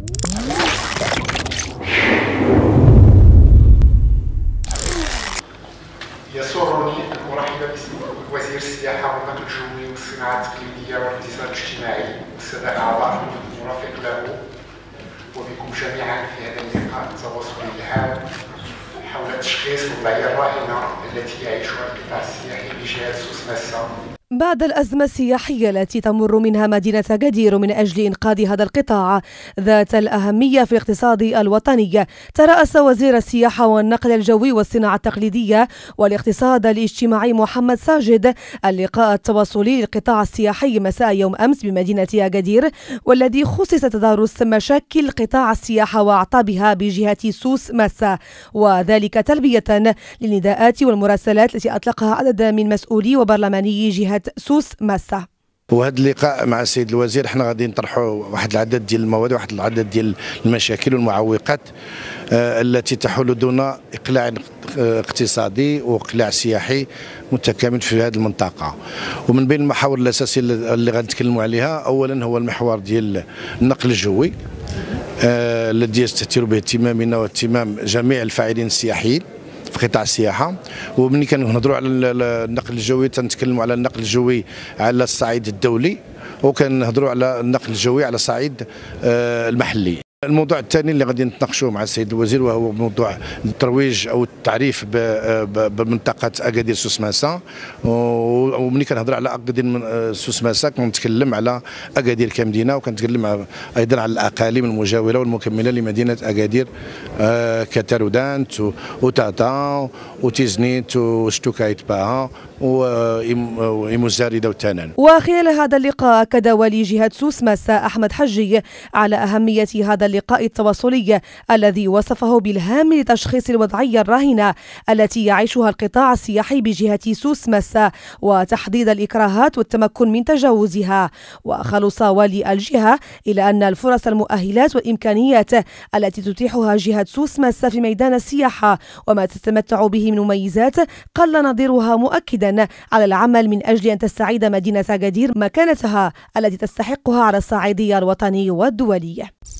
يسرني أن أرحب باسم وزير السياحة والنقل الجوي والصناعة التقليدية والاقتصاد الاجتماعي والسادة الأعضاء المرافق له وبكم جميعا في هذا اللقاء التواصلي الهام حول تشخيص الوضعية الراهنة التي يعيشها القطاع السياحي بجهة سوس ماسة. بعد الأزمة السياحية التي تمر منها مدينة أكادير من أجل إنقاذ هذا القطاع ذات الأهمية في الاقتصاد الوطني، ترأس وزير السياحة والنقل الجوي والصناعة التقليدية والاقتصاد الاجتماعي محمد ساجد اللقاء التواصلي للقطاع السياحي مساء يوم أمس بمدينة أكادير، والذي خصص تدارس مشاكل قطاع السياحة وأعطابها بجهة سوس ماسة، وذلك تلبية للنداءات والمراسلات التي أطلقها عدد من مسؤولي وبرلماني جهة سوس ماسة. وهذا اللقاء مع السيد الوزير احنا غادي نطرحوا واحد العدد ديال المواد وواحد العدد ديال المشاكل والمعوقات التي تحول دون اقلاع اقتصادي واقلاع سياحي متكامل في هذه المنطقه. ومن بين المحاور الاساسيه اللي غنتكلموا عليها اولا هو المحور ديال النقل الجوي الذي يستثير به اهتمامنا واهتمام جميع الفاعلين السياحيين في قطاع السياحه. وملي كنهضروا على النقل الجوي تنتكلموا على النقل الجوي على الصعيد الدولي وكنهضروا على النقل الجوي على الصعيد المحلي. الموضوع الثاني اللي غادي نتناقشوا مع السيد الوزير وهو موضوع الترويج او التعريف بمنطقه اكادير سوس ماسة. وملي كنهضر على اكادير سوس ماسة كنتكلم على اكادير كمدينه وكنتكلم ايضا على الاقاليم المجاوره والمكمله لمدينه اكادير كتارودانت وتاتا وتيزنيت وشتوكايت باها وإيموزاريدا وتانان. وخلال هذا اللقاء أكد ولي جهة سوس ماسة أحمد حجي على أهمية هذا اللقاء التواصلي الذي وصفه بالهام لتشخيص الوضعية الراهنة التي يعيشها القطاع السياحي بجهة سوس ماسة وتحديد الإكراهات والتمكن من تجاوزها. وخلص ولي الجهة إلى أن الفرص المؤهلات والإمكانيات التي تتيحها جهة سوس ماسة في ميدان السياحة وما تتمتع به من مميزات قل نظيرها، مؤكدا على العمل من أجل أن تستعيد مدينة أكادير مكانتها التي تستحقها على الصعيد الوطني والدولي.